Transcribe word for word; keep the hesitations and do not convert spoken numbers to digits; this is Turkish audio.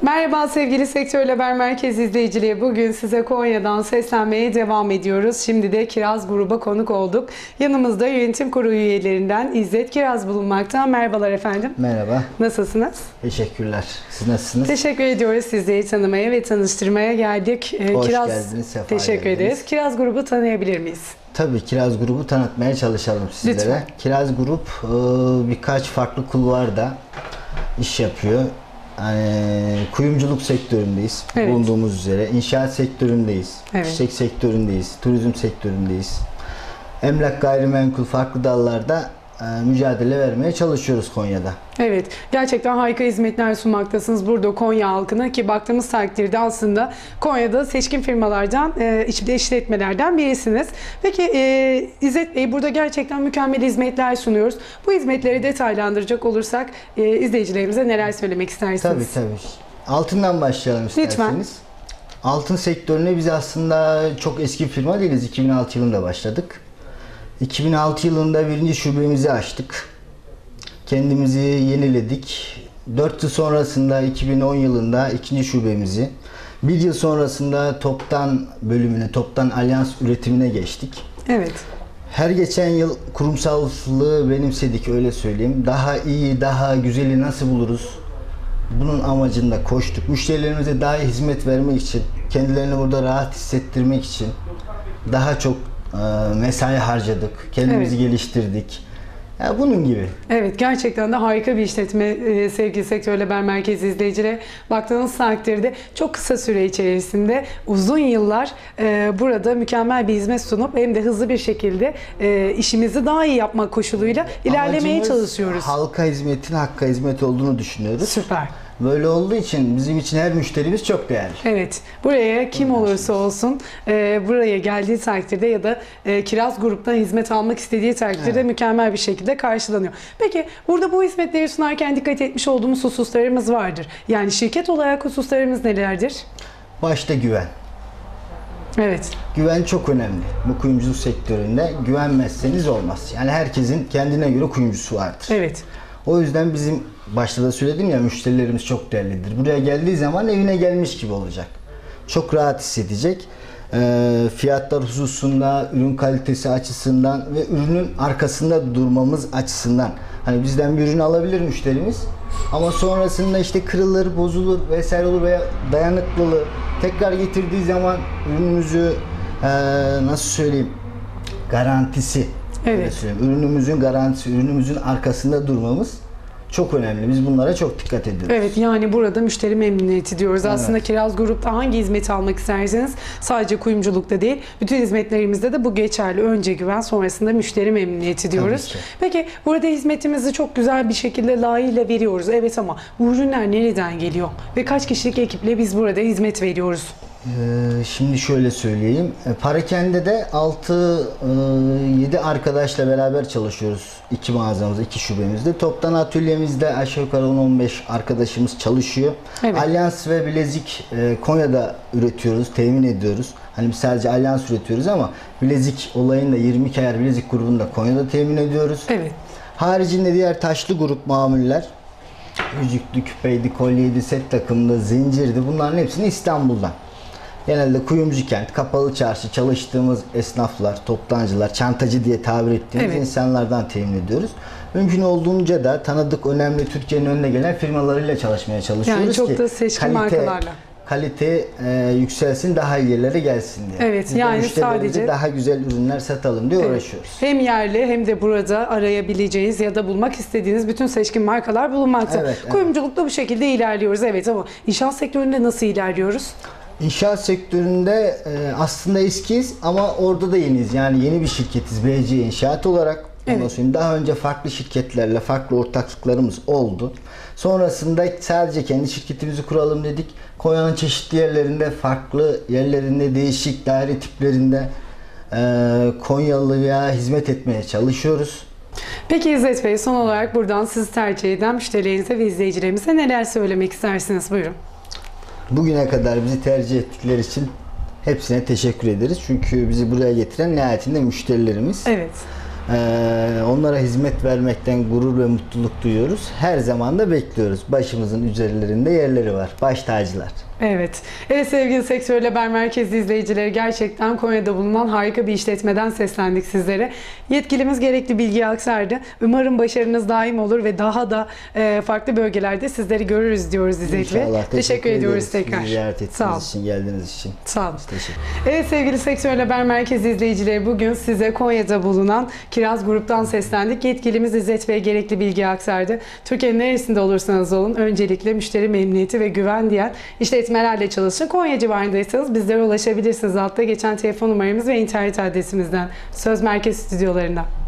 Merhaba sevgili Sektör Haber Merkezi izleyicileri. Bugün size Konya'dan seslenmeye devam ediyoruz. Şimdi de Kiraz Grub'a konuk olduk. Yanımızda yönetim kurulu üyelerinden İzzet Kiraz bulunmakta. Merhabalar efendim. Merhaba. Nasılsınız? Teşekkürler. Siz nasılsınız? Teşekkür ediyoruz. Sizleri tanımaya ve tanıştırmaya geldik. Hoş Kiraz... geldiniz. Sefa Teşekkür geldiniz. ederiz. Kiraz Grub'u tanıyabilir miyiz? Tabii Kiraz Grub'u tanıtmaya çalışalım sizlere. Lütfen. Kiraz Grup birkaç farklı kulvarda iş yapıyor. Yani kuyumculuk sektöründeyiz. Evet. Bulunduğumuz üzere. İnşaat sektöründeyiz. Evet. Çiçek sektöründeyiz. Turizm sektöründeyiz. Emlak, gayrimenkul farklı dallarda mücadele vermeye çalışıyoruz Konya'da. Evet, gerçekten harika hizmetler sunmaktasınız burada Konya halkına ki baktığımız takdirde aslında Konya'da seçkin firmalardan, e, işletmelerden birisiniz. Peki e, İzzet Bey, burada gerçekten mükemmel hizmetler sunuyoruz. Bu hizmetleri detaylandıracak olursak e, izleyicilerimize neler söylemek istersiniz? Tabii tabii. Altından başlayalım isterseniz. Lütfen. Altın sektörüne biz aslında çok eski bir firma değiliz. iki bin altı yılında başladık. iki bin altı yılında birinci şubemizi açtık. Kendimizi yeniledik. dört yıl sonrasında iki bin on yılında ikinci şubemizi, bir yıl sonrasında toptan bölümüne, toptan alyans üretimine geçtik. Evet. Her geçen yıl kurumsallığı benimsedik, öyle söyleyeyim. Daha iyi, daha güzeli nasıl buluruz? Bunun amacında koştuk. Müşterilerimize daha iyi hizmet vermek için, kendilerini burada rahat hissettirmek için daha çok mesai harcadık, kendimizi Evet. geliştirdik. Ya bunun gibi. Evet, gerçekten de harika bir işletme e, sevgili Sektör Haber Merkezi izleyicileri. Baktığınız takdirde çok kısa süre içerisinde uzun yıllar e, burada mükemmel bir hizmet sunup hem de hızlı bir şekilde e, işimizi daha iyi yapmak koşuluyla ilerlemeye Amacımız çalışıyoruz. halka hizmetin hakka hizmet olduğunu düşünüyoruz. Süper. Böyle olduğu için bizim için her müşterimiz çok değerli. Evet, buraya kim olursa olsun e, buraya geldiği takdirde ya da e, Kiraz Grup'tan hizmet almak istediği takdirde Evet. mükemmel bir şekilde karşılanıyor. Peki burada bu hizmetleri sunarken dikkat etmiş olduğumuz hususlarımız vardır. Yani şirket olarak hususlarımız nelerdir? Başta güven. Evet. Güven çok önemli. Bu kuyumculuk sektöründe güvenmezseniz olmaz. Yani herkesin kendine göre kuyumcusu vardır. Evet. O yüzden bizim başta da söyledim ya, müşterilerimiz çok değerlidir. Buraya geldiği zaman evine gelmiş gibi olacak. Çok rahat hissedecek. E, fiyatlar hususunda, ürün kalitesi açısından ve ürünün arkasında durmamız açısından. Hani bizden bir ürün alabilir müşterimiz ama sonrasında işte kırılır, bozulur vesaire olur veya dayanıklılığı tekrar getirdiği zaman ürünümüzü e, nasıl söyleyeyim, garantisi. Evet. Ürünümüzün garantisi, ürünümüzün arkasında durmamız çok önemli. Biz bunlara çok dikkat ediyoruz. Evet, yani burada müşteri memnuniyeti diyoruz. Evet. Aslında Kiraz Grup'ta hangi hizmeti almak isterseniz sadece kuyumculukta değil, bütün hizmetlerimizde de bu geçerli. Önce güven, sonrasında müşteri memnuniyeti diyoruz. Tabii ki. Peki burada hizmetimizi çok güzel bir şekilde layığıyla veriyoruz. Evet, ama bu ürünler nereden geliyor? Ve kaç kişilik ekiple biz burada hizmet veriyoruz? Ee, şimdi şöyle söyleyeyim. E, Paraken'de de altı yedi arkadaşla beraber çalışıyoruz. İki mağazamızda, iki şubemizde. Toptan atölyemizde aşağı yukarı on on beş arkadaşımız çalışıyor. Evet. Alyans ve bilezik e, Konya'da üretiyoruz, temin ediyoruz. Hani biz sadece alyans üretiyoruz ama bilezik olayında yirmi kayar bilezik grubunu da Konya'da temin ediyoruz. Evet. Haricinde diğer taşlı grup mamuller, yüzüklü, küpeydi, kolyeydi, set takımdı, zincirdi, bunların hepsini İstanbul'dan. Genelde kuyumcu kent, kapalı çarşı çalıştığımız esnaflar, toptancılar, çantacı diye tabir ettiğimiz Evet. insanlardan temin ediyoruz. Mümkün olduğunca da tanıdık, önemli, Türkiye'nin önüne gelen firmalarıyla çalışmaya çalışıyoruz Yani çok ki da seçkin markalarla. kalite e, yükselsin, daha iyi yerlere gelsin diye. Evet, Biz de yani müşterilerimize sadece- daha güzel ürünler satalım diye Evet. uğraşıyoruz. Hem yerli hem de burada arayabileceğiniz ya da bulmak istediğiniz bütün seçkin markalar bulunmakta. Evet, evet. Kuyumculukta bu şekilde ilerliyoruz. Evet, ama inşaat sektöründe nasıl ilerliyoruz? İnşaat sektöründe e, aslında eskiyiz ama orada da yeniyiz. Yani yeni bir şirketiz B C İnşaat olarak. Ondan Evet. sonra daha önce farklı şirketlerle farklı ortaklıklarımız oldu. Sonrasında sadece kendi şirketimizi kuralım dedik. Konya'nın çeşitli yerlerinde, farklı yerlerinde, değişik daire tiplerinde e, Konyalı'ya hizmet etmeye çalışıyoruz. Peki İzzet Bey, son olarak buradan sizi tercih eden müşterilerinize ve izleyicilerimize neler söylemek istersiniz? Buyurun. Bugüne kadar bizi tercih ettikleri için hepsine teşekkür ederiz. Çünkü bizi buraya getiren nihayetinde müşterilerimiz. Evet. Ee, onlara hizmet vermekten gurur ve mutluluk duyuyoruz. Her zaman da bekliyoruz. Başımızın üzerlerinde yerleri var. Baş tacılar. Evet. Evet sevgili Sektörel Haber Merkezi izleyicileri, gerçekten Konya'da bulunan harika bir işletmeden seslendik sizlere. Yetkilimiz gerekli bilgiyi aktardı. Umarım başarınız daim olur ve daha da e, farklı bölgelerde sizleri görürüz diyoruz İzzet Bey. İnşallah. Teşekkür, Teşekkür ediyoruz ederiz. tekrar. Bizi ziyaret ettiğiniz Sağ olun. için, geldiğiniz için. Sağ olun. Teşekkür. Evet sevgili Sektörel Haber Merkezi izleyicileri, bugün size Konya'da bulunan Kiraz Grup'tan seslendik. Yetkilimiz İzzet Bey gerekli bilgi aktardı. Türkiye'nin neresinde olursanız olun öncelikle müşteri memnuniyeti ve güven diyen işletmelerle çalışın. Konya civarındaysanız bizlere ulaşabilirsiniz. Altta geçen telefon numaramız ve internet adresimizden. Söz Merkez stüdyolarında.